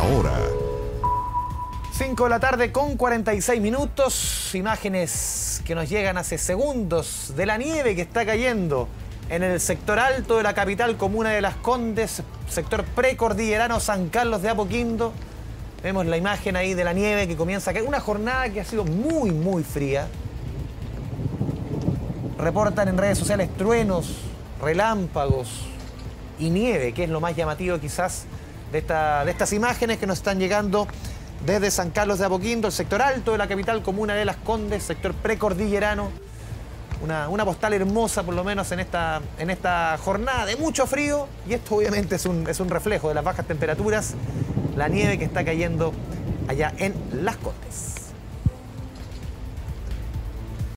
hora. 5 de la tarde con 46 minutos. Imágenes que nos llegan hace segundos de la nieve que está cayendo en el sector alto de la capital comuna de Las Condes, sector precordillerano San Carlos de Apoquindo. Vemos la imagen ahí de la nieve que comienza a caer. Una jornada que ha sido muy fría. Reportan en redes sociales truenos, relámpagos y nieve, que es lo más llamativo quizás de estas imágenes que nos están llegando desde San Carlos de Apoquindo, el sector alto de la capital comuna de Las Condes, sector precordillerano. Una postal hermosa, por lo menos en esta jornada de mucho frío. Y esto obviamente es un reflejo de las bajas temperaturas, la nieve que está cayendo allá en Las Condes.